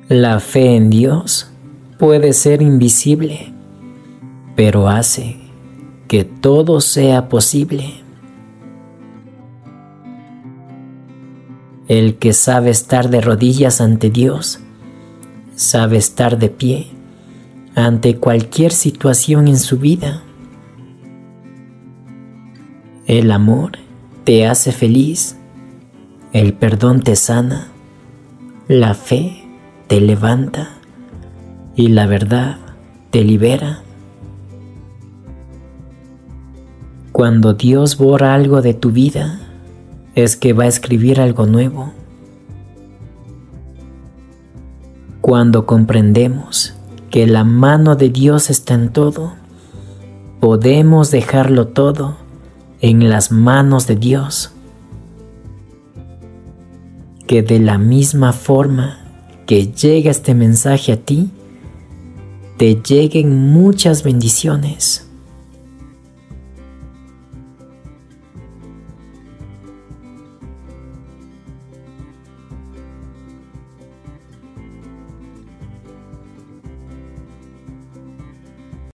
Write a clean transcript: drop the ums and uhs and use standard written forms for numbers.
La fe en Dios puede ser invisible, pero hace que todo sea posible. El que sabe estar de rodillas ante Dios, sabe estar de pie ante cualquier situación en su vida. El amor te hace feliz, el perdón te sana, la fe te levanta y la verdad te libera. Cuando Dios borra algo de tu vida, es que va a escribir algo nuevo. Cuando comprendemos que la mano de Dios está en todo, podemos dejarlo todo en las manos de Dios. Que de la misma forma que llega este mensaje a ti, te lleguen muchas bendiciones.